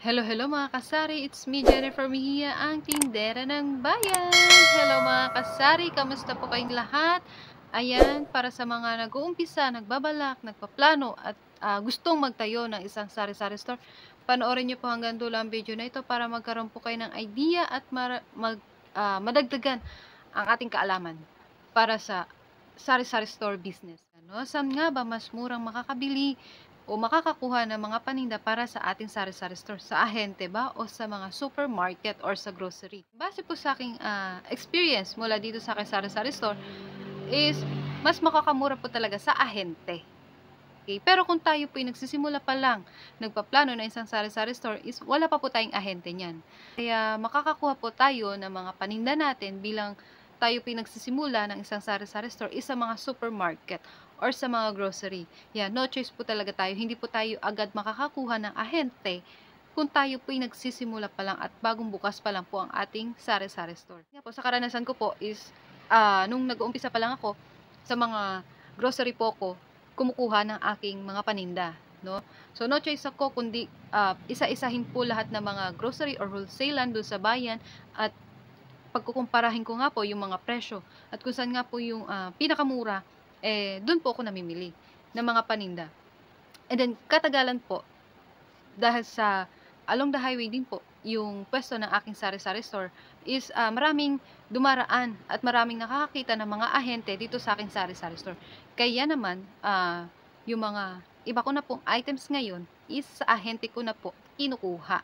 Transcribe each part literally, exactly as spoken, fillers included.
Hello, hello mga kasari. It's me, Jennifer Mejia, ang tindera ng bayan. Hello mga kasari, kamusta po kayong lahat? Ayan, para sa mga nag-uumpisa, nagbabalak, nagpaplano at ah, gustong magtayo ng isang sari-sari store, panoorin niyo po hanggang dulo ang video na ito para magkaroon po kayo ng idea at mara- mag, ah, madagdagan ang ating kaalaman para sa sari-sari store business. Ano? Saan nga ba mas murang makakabili o makakakuha ng mga paninda para sa ating sari-sari store? Sa ahente ba o sa mga supermarket or sa grocery? Base po sa aking ah, experience mula dito sa aking sari-sari store is mas makakamura po talaga sa ahente. Okay? Pero kung tayo po ay nagsisimula pa lang, nagpaplano ng isang sari-sari store is wala pa po tayong ahente niyan. Kaya makakakuha po tayo ng mga paninda natin bilang tayo po ay nagsisimula ng isang sari-sari store is sa mga supermarket or sa mga grocery. Yeah, no choice po talaga tayo. Hindi po tayo agad makakakuha ng ahente kung tayo po ay nagsisimula pa lang at bagong bukas pa lang po ang ating sari-sari store. Nga po, sa karanasan ko po is ah, nung nag-uumpisa pa lang ako sa mga grocery po ko, kumukuha ng aking mga paninda, no? So no choice ako kundi ah, isa-isahin po lahat ng mga grocery or wholesalan doon sa bayan at pagkukumparahin ko nga po yung mga presyo at kung saan nga po yung ah, pinakamura, eh doon po ako namimili ng mga paninda. And then katagalan po dahil sa along the highway din po yung pwesto ng aking sari-sari store is ah, maraming dumaraan at maraming nakakakita ng mga ahente dito sa aking sari-sari store. Kaya naman, ah, yung mga iba ko na pong items ngayon is sa ahente ko na po kinukuha.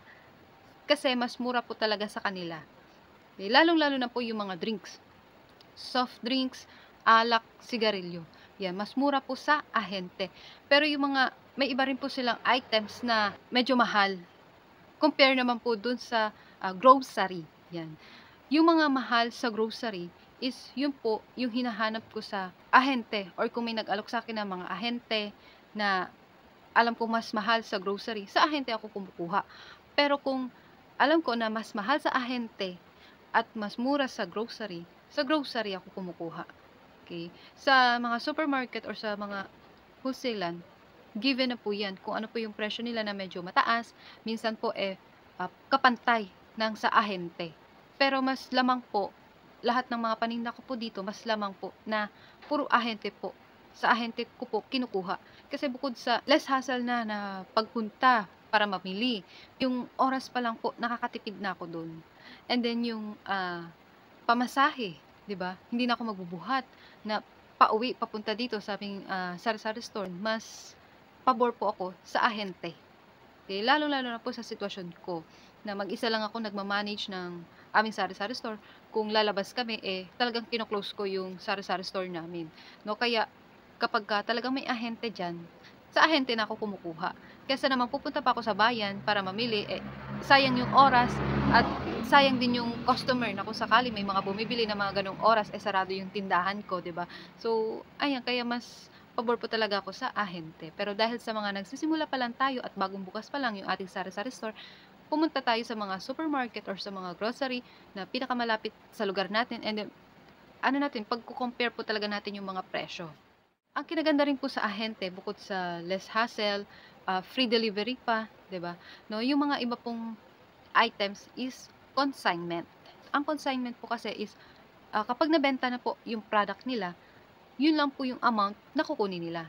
Kasi mas mura po talaga sa kanila. Eh, lalong-lalo na po yung mga drinks, soft drinks, alak, sigarilyo. Yan, mas mura po sa ahente. Pero yung mga, may iba rin po silang items na medyo mahal. Compare naman po dun sa ah, grocery. Yan. Yung mga mahal sa grocery is yun po yung hinahanap ko sa ahente or kung may nag-alok sa akin ng mga ahente na alam ko mas mahal sa grocery, sa ahente ako kumukuha. Pero kung alam ko na mas mahal sa ahente at mas mura sa grocery, sa grocery ako kumukuha. Okay? Sa mga supermarket or sa mga wholesalan, given na po yan kung ano po yung presyo nila na medyo mataas, minsan po eh ah, kapantay ng sa ahente. Pero mas lamang po, lahat ng mga paninda ko po dito, mas lamang po na puro ahente po. Sa ahente ko po kinukuha. Kasi bukod sa less hassle na na pagpunta para mamili, yung oras pa lang po nakakatipid na ako doon. And then yung ah, pamasahe, 'di ba? Hindi na ako magbubuhat na pauwi papunta dito sa aming ah, sari-sari store. Mas pabor po ako sa ahente. Okay, lalong-lalo na po sa sitwasyon ko na mag-isa lang ako nagma-manage ng aming sari-sari store. Kung lalabas kami, eh, talagang kino-close ko yung sari-sari store namin. No, kaya kapag ka talagang may ahente diyan, sa ahente na ako kumukuha. Kaysa naman pupunta pa ako sa bayan para mamili, eh, sayang yung oras at sayang din yung customer na kung sakali may mga bumibili na mga ganong oras, eh, sarado yung tindahan ko, 'di ba? So, ayan, kaya mas pabor po talaga ako sa ahente. Pero dahil sa mga nagsisimula pa lang tayo at bagong bukas pa lang yung ating sari-sari store, pumunta tayo sa mga supermarket or sa mga grocery na pinakamalapit sa lugar natin and then, ano natin, pagko-compare po talaga natin yung mga presyo. Ang kinaganda rin po sa ahente bukod sa less hassle, ah, free delivery pa, 'di ba? No, yung mga iba pong items is consignment. Ang consignment po kasi is ah, kapag nabenta na po yung product nila, yun lang po yung amount na kukunin nila.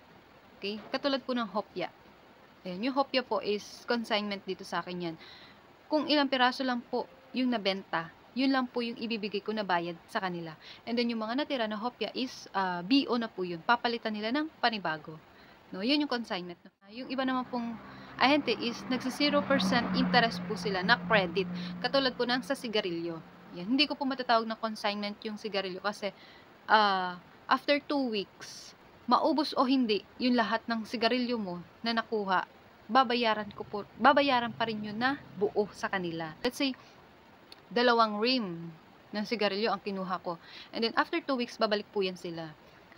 Okay? Katulad po ng hopya. Ayan, yung hopya po is consignment dito sa akin yan. Kung ilang piraso lang po yung nabenta, yun lang po yung ibibigay ko na bayad sa kanila. And then yung mga natira na hopya is ah, B O na po yun. Papalitan nila ng panibago. No, yun yung consignment. No? Yung iba naman pong ahente is nagsi zero percent interest po sila na credit. Katulad po ng sa sigarilyo. Yan. Hindi ko po matatawag na consignment yung sigarilyo kasi ah, after two weeks, maubos o hindi yung lahat ng sigarilyo mo na nakuha, babayaran ko po, babayaran pa rin yun na buo sa kanila. Let's say, dalawang rim ng sigarilyo ang kinuha ko. And then, after two weeks, babalik po yan sila.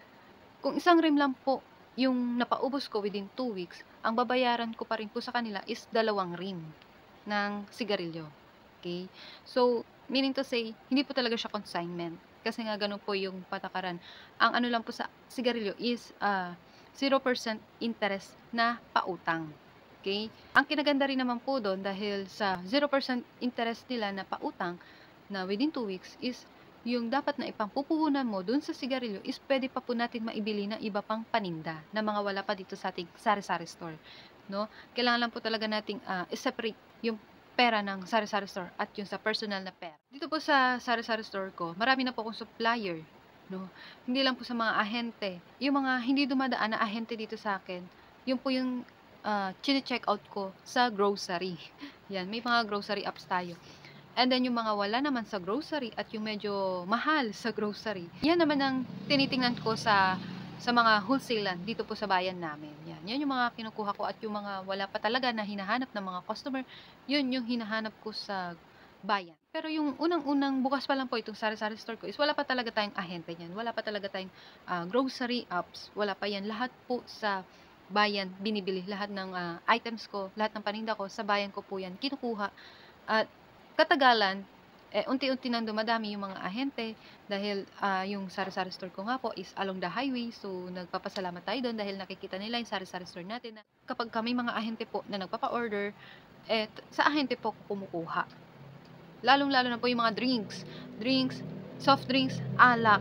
Kung isang rim lang po yung napaubos ko within two weeks, ang babayaran ko pa rin po sa kanila is dalawang rim ng sigarilyo. Okay? So, meaning to say, hindi po talaga siya consignment. Kasi nga ganun po yung patakaran. Ang ano lang po sa sigarilyo is uh, zero percent interest na pautang. Okay? Ang kinaganda rin naman po do'n dahil sa zero percent interest nila na pautang na within two weeks is yung dapat na ipangpupuhunan mo do'n sa sigarilyo is puwede pa po natin maibili ng iba pang paninda na mga wala pa dito sa ating sari-sari store, 'no? Kailangan lang po talaga nating, ah, i-separate yung pera ng sari-sari store at yung sa personal na pera. Dito po sa sari-sari store ko, marami na po akong supplier, 'no? Hindi lang po sa mga ahente, yung mga hindi dumadaan na ahente dito sa akin, yun po yung, ah, chine-checkout ko sa grocery. 'Yan, may mga grocery apps tayo. And then yung mga wala naman sa grocery at yung medyo mahal sa grocery, yan naman ang tinitingnan ko sa sa mga wholesalan dito po sa bayan namin. Yan, yan yung mga kinukuha ko at yung mga wala pa talaga na hinahanap ng mga customer, yun yung hinahanap ko sa bayan. Pero yung unang-unang bukas pa lang po itong sari-sari store ko is wala pa talaga tayong ahente niyan. Wala pa talaga tayong ah, grocery apps. Wala pa yan. Lahat po sa bayan binibili. Lahat ng ah, items ko, lahat ng paninda ko, sa bayan ko po yan kinukuha. At katagalan, eh, unti-unti nang dumadami yung mga ahente dahil ah, yung sari-sari store ko nga po is along the highway. So, nagpapasalamat tayo doon dahil nakikita nila yung sari-sari store natin. Na kapag kami mga ahente po na nagpapa-order, eh, t- sa ahente po ko kumukuha. Lalong-lalo na po yung mga drinks. Drinks, soft drinks, alak.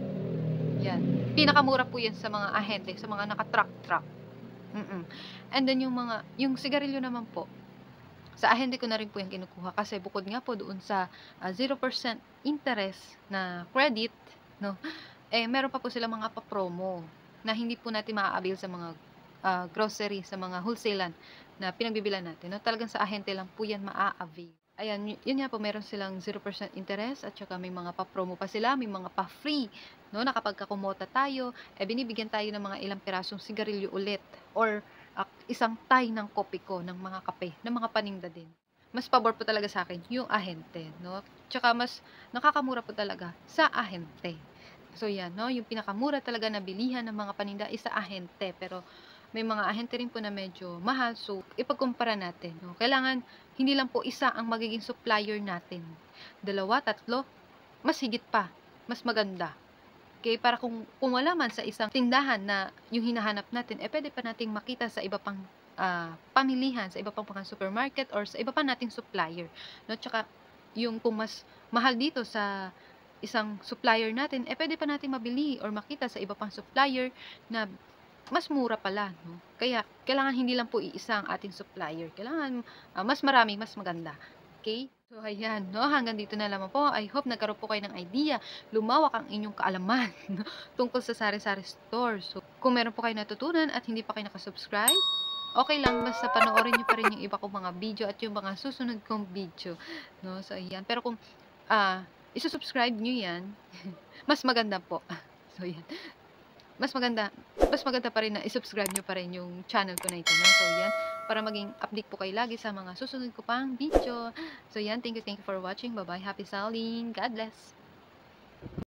Yan. Pinakamura po yan sa mga ahente, sa mga naka-truck-truck. Mm-mm. And then yung mga, yung sigarilyo naman po, sa ahente ko na rin po yung kinukuha kasi bukod nga po doon sa ah, zero percent interest na credit, no, eh meron pa po sila mga pa-promo na hindi po natin maa-avail sa mga ah, grocery, sa mga wholesalan na pinagbibilan natin. No? Talagang sa ahente lang po yan maa-avail. Ayan, y- yun nga po, meron silang zero percent interest at saka may mga pa-promo pa sila, may mga pa-free, no, na kapag kakumota tayo, eh binibigyan tayo ng mga ilang pirasong sigarilyo ulit or ah, isang tay ng kopi ko, ng mga kape, ng mga paninda din. Mas pabor po talaga sa akin yung ahente, no? Tsaka mas nakakamura po talaga sa ahente. So yan, no? Yung pinakamura talaga na bilihan ng mga paninda is sa ahente. Pero may mga ahente rin po na medyo mahal. So, ipagkumpara natin, no? Kailangan hindi lang po isa ang magiging supplier natin. Dalawa, tatlo, mas higit pa, mas maganda. Okay, para kung kung wala man sa isang tindahan na yung hinahanap natin, eh, puwede pa nating makita sa iba pang, ah, pamilihan, sa iba pang mga supermarket or sa iba pa nating supplier, 'no. Tsaka yung kung mas mahal dito sa isang supplier natin, eh, puwede pa nating mabili or makita sa iba pang supplier na mas mura pala, 'no. Kaya kailangan hindi lang po iisa ang ating supplier, kailangan, ah, mas marami, mas maganda, okay. So ayan, 'no, hanggang dito na lamang po. I hope nagkaroon po kayo ng idea, lumawak ang inyong kaalaman 'no, tungkol sa sari-sari store. So, kung meron po kayong natutunan at hindi pa kayo naka-subscribe, okey lang basta panoorin niyo pa rin yung iba kong mga video at yung mga susunod kong video, 'no. So ayan, pero kung, ah, isu-subscribe niyo 'yan, mas maganda po. So 'yan. Mas maganda mas maganda pa rin na i-subscribe niyo pa rin yung channel ko na ito, 'no. So 'yan, para maging update po kayo lagi sa mga susunod ko pang video. So 'yan, thank you, thank you for watching. Bye-bye, happy selling. God bless.